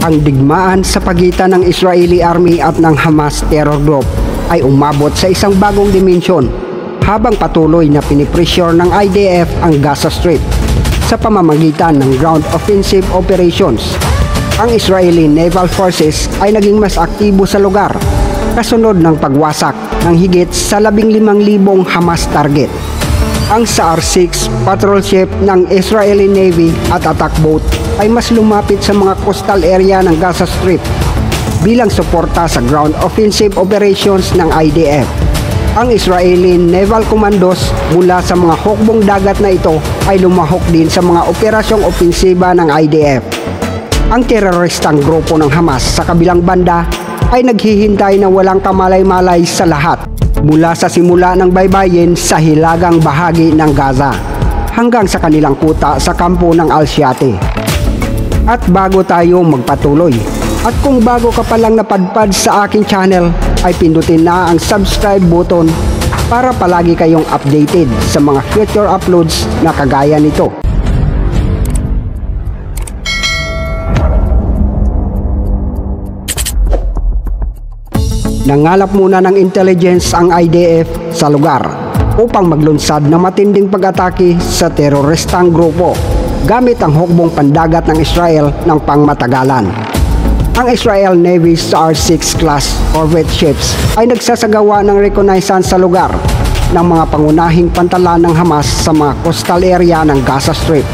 Ang digmaan sa pagitan ng Israeli Army at ng Hamas terror group ay umabot sa isang bagong dimensyon habang patuloy na pinipressure ng IDF ang Gaza Strip sa pamamagitan ng ground offensive operations. Ang Israeli Naval Forces ay naging mas aktibo sa lugar kasunod ng pagwasak ng higit sa 15,000 Hamas target. Ang SAR-6 patrol ship ng Israeli Navy at attack boat ay mas lumapit sa mga coastal area ng Gaza Strip bilang suporta sa ground offensive operations ng IDF. Ang Israeli Naval Commandos mula sa mga hukbong dagat na ito ay lumahok din sa mga operasyong opensiba ng IDF. Ang teroristang grupo ng Hamas sa kabilang banda ay naghihintay na walang kamalay-malay sa lahat mula sa simula ng baybayin sa hilagang bahagi ng Gaza hanggang sa kanilang kuta sa kampo ng Al-Shiati. At bago tayo magpatuloy, at kung bago ka palang napadpad sa aking channel, ay pindutin na ang subscribe button para palagi kayong updated sa mga future uploads na kagaya nito. Nangalap muna ng intelligence ang IDF sa lugar upang maglunsad ng matinding pag-atake sa teroristang grupo gamit ang hukbong pandagat ng Israel ng pangmatagalan. Ang Israel Navy SAR-6 class corvette ships ay nagsasagawa ng reconnaissance sa lugar ng mga pangunahing pantalan ng Hamas sa mga coastal area ng Gaza Strip.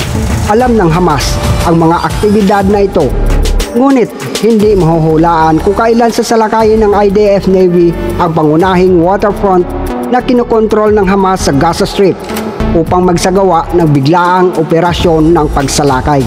Alam ng Hamas ang mga aktibidad na ito, ngunit hindi mahuhulaan kung kailan sasalakayin ng IDF Navy ang pangunahing waterfront na kinokontrol ng Hamas sa Gaza Strip upang magsagawa ng biglaang operasyon ng pagsalakay.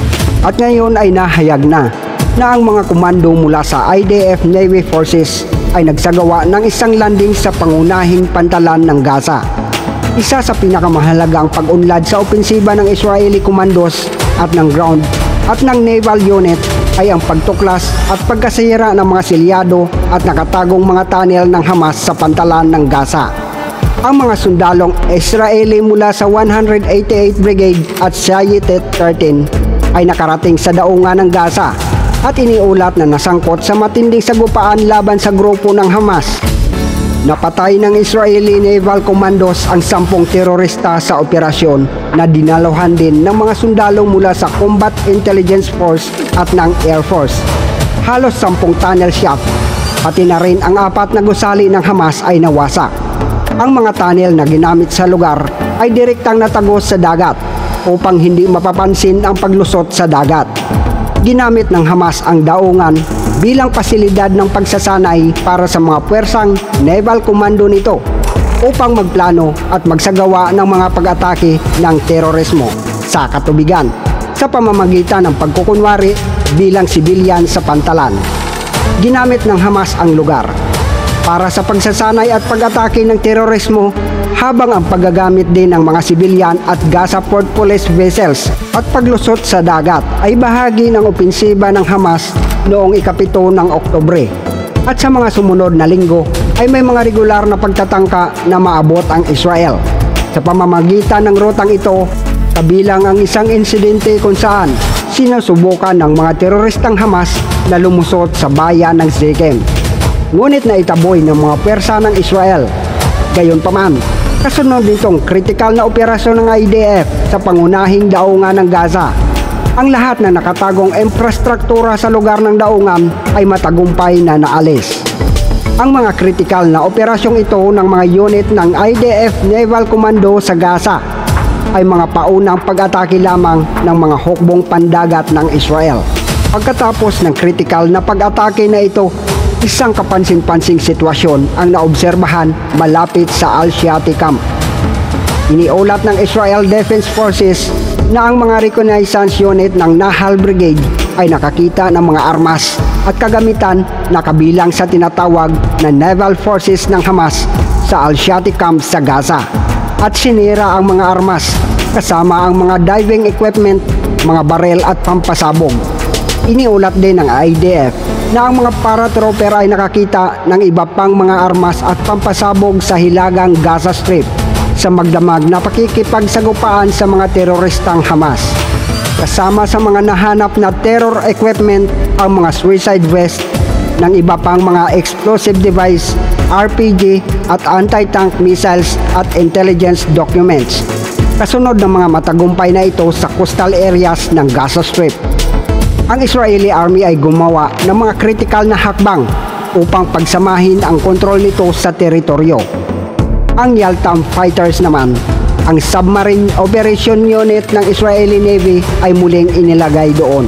At ngayon ay nahayag na ang mga komando mula sa IDF Navy Forces ay nagsagawa ng isang landing sa pangunahing pantalan ng Gaza. Isa sa pinakamahalagang pag-unlad sa opensiba ng Israeli Commandos at ng ground at ng naval unit ay ang pagtuklas at pagkasira ng mga selyado at nakatagong mga tunnel ng Hamas sa pantalan ng Gaza. Ang mga sundalong Israeli mula sa 188 Brigade at Shayetet 13 ay nakarating sa daungan ng Gaza at iniulat na nasangkot sa matinding sagupaan laban sa grupo ng Hamas. Napatay ng Israeli Naval Commandos ang 10 terorista sa operasyon na dinalohan din ng mga sundalo mula sa Combat Intelligence Force at ng Air Force. Halos 10 tunnel shaft, pati na rin ang 4 na gusali ng Hamas ay nawasak. Ang mga tunnel na ginamit sa lugar ay direktang natagos sa dagat upang hindi mapapansin ang paglusot sa dagat. Ginamit ng Hamas ang daungan bilang pasilidad ng pagsasanay para sa mga puwersang naval commando nito upang magplano at magsagawa ng mga pag-atake ng terorismo sa katubigan sa pamamagitan ng pagkukunwari bilang sibilyan sa pantalan. Ginamit ng Hamas ang lugar para sa pagsasanay at pag-atake ng terorismo habang ang paggagamit din ng mga sibilyan at Gaza Port Police vessels at paglusot sa dagat ay bahagi ng opensiba ng Hamas noong ika-7 ng Oktubre. At sa mga sumunod na linggo ay may mga regular na pagtatangka na maabot ang Israel. Sa pamamagitan ng rutang ito, kabilang ang isang insidente kung saan sinusubukan ng mga teroristang Hamas na lumusot sa bayan ng Shechem. Ngunit naitaboy ng mga pwersa ng Israel. Gayunpaman, kasunod nitong kritikal na operasyon ng IDF sa pangunahing daungan ng Gaza. Ang lahat na nakatagong infrastruktura sa lugar ng daungan ay matagumpay na naalis. Ang mga kritikal na operasyong ito ng mga unit ng IDF Naval Commando sa Gaza ay mga paunang pag-atake lamang ng mga hukbong pandagat ng Israel. Pagkatapos ng kritikal na pag-atake na ito, isang kapansin-pansing sitwasyon ang naobserbahan malapit sa Al-Shiati Camp. Iniulat ng Israel Defense Forces na ang mga reconnaissance unit ng Nahal Brigade ay nakakita ng mga armas at kagamitan na kabilang sa tinatawag na Naval Forces ng Hamas sa Al-Shiati Camp sa Gaza at sinira ang mga armas kasama ang mga diving equipment, mga barel at pampasabog. Iniulat din ng IDF na ang mga paratrooper ay nakakita ng iba pang mga armas at pampasabog sa hilagang Gaza Strip sa magdamag na pakikipagsagupaan sa mga teroristang Hamas. Kasama sa mga nahanap na terror equipment ang mga suicide vest ng iba pang mga explosive device, RPG at anti-tank missiles at intelligence documents. Kasunod ng mga matagumpay na ito sa coastal areas ng Gaza Strip. Ang Israeli Army ay gumawa ng mga critical na hakbang upang pagsamahin ang kontrol nito sa teritoryo. Ang Yaltam Fighters naman, ang submarine operation unit ng Israeli Navy ay muling inilagay doon.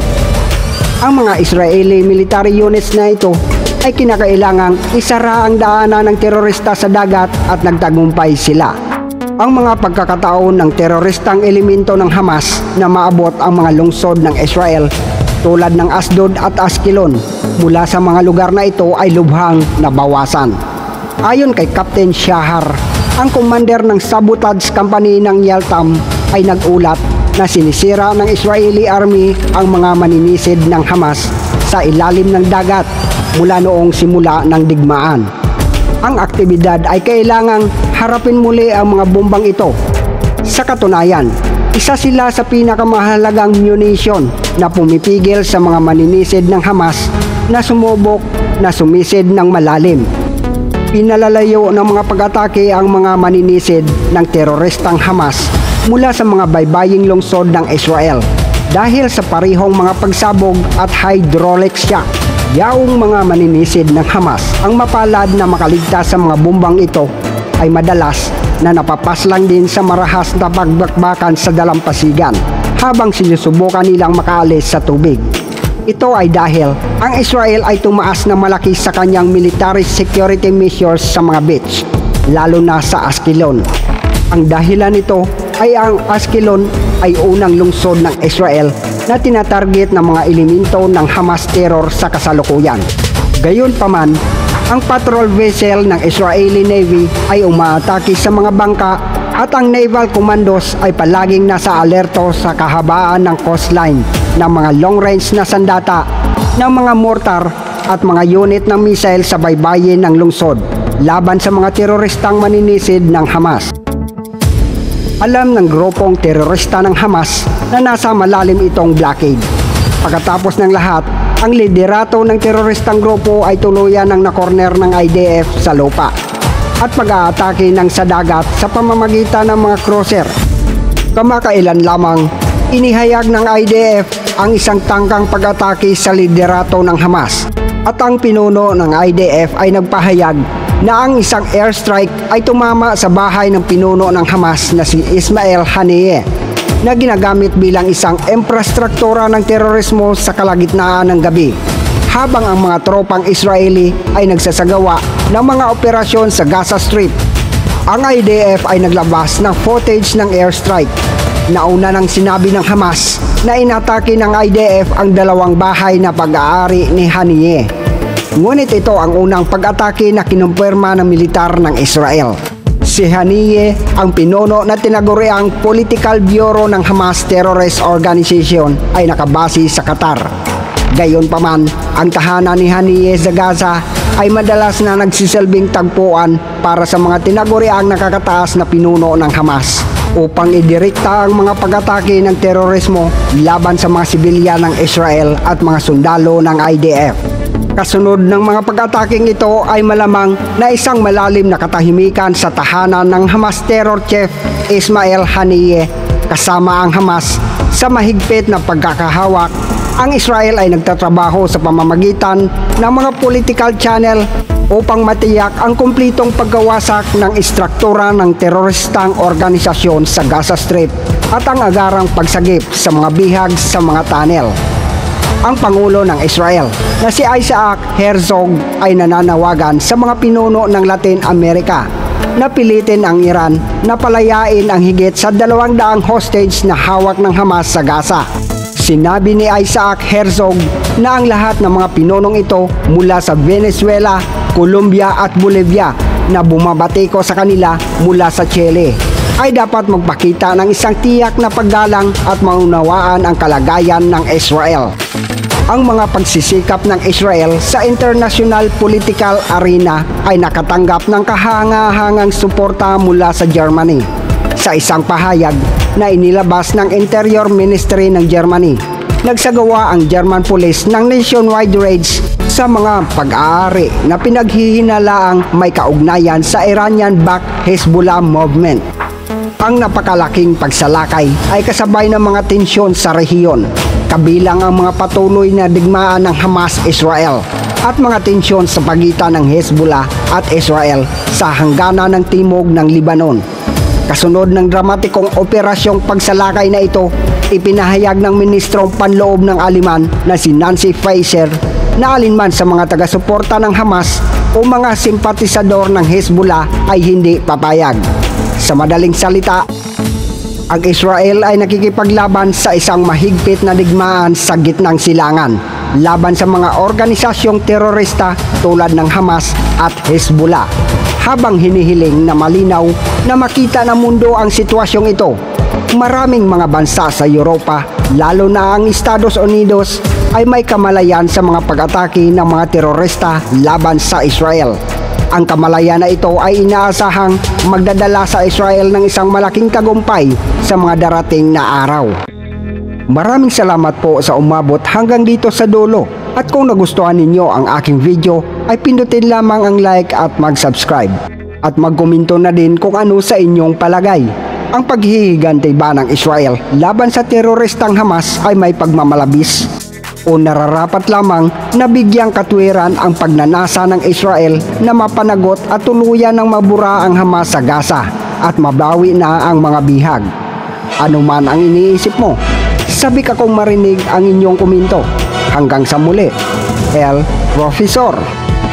Ang mga Israeli military units na ito ay kinakailangang isara ang daanan ng terorista sa dagat at nagtagumpay sila. Ang mga pagkakataon ng teroristang elemento ng Hamas na maabot ang mga lungsod ng Israel tulad ng Asdod at Askelon mula sa mga lugar na ito ay lubhang nabawasan. Ayon kay Captain Shahar, ang commander ng sabotage company ng Yaltam ay nag-ulat na sinisira ng Israeli Army ang mga maninisid ng Hamas sa ilalim ng dagat mula noong simula ng digmaan. Ang aktibidad ay kailangang harapin muli ang mga bombang ito. Sa katunayan, isa sila sa pinakamahalagang munition na pumipigil sa mga maninisid ng Hamas na sumubok na sumisid ng malalim. Pinalalayo ng mga pag-atake ang mga maninisid ng teroristang Hamas mula sa mga baybaying lungsod ng Israel dahil sa parehong mga pagsabog at hydraulic shock. Yaong mga maninisid ng Hamas ang mapalad na makaligtas sa mga bombang ito ay madalas na napapaslang din sa marahas na pagbakbakan sa dalampasigan habang sinusubukan nilang makaalis sa tubig. Ito ay dahil ang Israel ay tumaas na malaki sa kanyang military security measures sa mga beach, lalo na sa Askelon. Ang dahilan nito ay ang Askelon ay unang lungsod ng Israel na tinatarget ng mga elemento ng Hamas terror sa kasalukuyan. Gayunpaman, ang patrol vessel ng Israeli Navy ay umaatake sa mga bangka at ang naval commandos ay palaging nasa alerto sa kahabaan ng coastline ng mga long-range na sandata, ng mga mortar at mga unit ng missile sa baybayin ng lungsod laban sa mga teroristang maninisid ng Hamas. Alam ng grupong terorista ng Hamas na nasa malalim itong blockade. Pagkatapos ng lahat, ang liderato ng teroristang grupo ay tuluyan ng nakorner ng IDF sa lupa at pag-aatake ng sa dagat sa pamamagitan ng mga cruiser. Kamakailan lamang, inihayag ng IDF ang isang tangkang pag-atake sa liderato ng Hamas at ang pinuno ng IDF ay nagpahayag na ang isang airstrike ay tumama sa bahay ng pinuno ng Hamas na si Ismail Haniyeh na ginagamit bilang isang infrastruktura ng terorismo sa kalagitnaan ng gabi habang ang mga tropang Israeli ay nagsasagawa ng mga operasyon sa Gaza Strip. Ang IDF ay naglabas ng footage ng airstrike. Nauna nang sinabi ng Hamas na inatake ng IDF ang dalawang bahay na pag-aari ni Haniyeh. Ngunit ito ang unang pag-atake na kinumpirma ng militar ng Israel. Si Haniyeh ang pinuno na tinaguriang Political Bureau ng Hamas Terrorist Organization ay nakabase sa Qatar. Gayunpaman, ang tahanan ni Haniyeh sa Gaza ay madalas na nagsisilbing tagpuan para sa mga tinaguriang nakakataas na pinuno ng Hamas upang idirekta ang mga pag-atake ng terorismo laban sa mga sibilyan ng Israel at mga sundalo ng IDF. Kasunod ng mga pag-ataking ito ay malamang na isang malalim na katahimikan sa tahanan ng Hamas terror chief Ismail Haniyeh kasama ang Hamas sa mahigpit na pagkakahawak. Ang Israel ay nagtatrabaho sa pamamagitan ng mga political channel upang matiyak ang kumplitong pagkawasak ng istruktura ng teroristang organisasyon sa Gaza Strip at ang agarang pagsagip sa mga bihag sa mga tunnel. Ang Pangulo ng Israel na si Isaac Herzog ay nananawagan sa mga pinuno ng Latin America na pilitin ang Iran na palayain ang higit sa 200 hostage na hawak ng Hamas sa Gaza. Sinabi ni Isaac Herzog na ang lahat ng mga pinunong ito mula sa Venezuela, Colombia at Bolivia na bumabati ko sa kanila mula sa Chile ay dapat magpakita ng isang tiyak na paggalang at maunawaan ang kalagayan ng Israel. Ang mga pagsisikap ng Israel sa international political arena ay nakatanggap ng kahanga-hangang suporta mula sa Germany, Sa isang pahayag na inilabas ng Interior Ministry ng Germany, nagsagawa ang German Police ng nationwide raids sa mga pag-aari na pinaghihinalaang may kaugnayan sa Iranian-backed Hezbollah movement. Ang napakalaking pagsalakay ay kasabay ng mga tensyon sa rehiyon, kabilang ang mga patuloy na digmaan ng Hamas-Israel at mga tensyon sa pagitan ng Hezbollah at Israel sa hangganan ng timog ng Lebanon. Kasunod ng dramatikong operasyong pagsalakay na ito, ipinahayag ng Ministrong Panloob ng Aleman na si Nancy Faeser na alinman sa mga taga-suporta ng Hamas o mga simpatisador ng Hezbollah ay hindi papayag. Sa madaling salita, ang Israel ay nakikipaglaban sa isang mahigpit na digmaan sa gitnang silangan laban sa mga organisasyong terorista tulad ng Hamas at Hezbollah. Habang hinihiling na malinaw na makita ng mundo ang sitwasyong ito, maraming mga bansa sa Europa, lalo na ang Estados Unidos, ay may kamalayan sa mga pag-atake ng mga terorista laban sa Israel. Ang kamalayan na ito ay inaasahang magdadala sa Israel ng isang malaking tagumpay sa mga darating na araw. Maraming salamat po sa umabot hanggang dito sa dulo. At kung nagustuhan ninyo ang aking video, ay pindutin lamang ang like at mag-subscribe. At magkomento na din kung ano sa inyong palagay. Ang paghihigante ba ng Israel laban sa teroristang Hamas ay may pagmamalabis? O nararapat lamang na bigyang katwiran ang pagnanasa ng Israel na mapanagot at tuluyan ng mabura ang Hamas sa Gaza at mabawi na ang mga bihag? Ano man ang iniisip mo, sabik akong marinig ang inyong komento. Hanggang sa muli, El Profesor.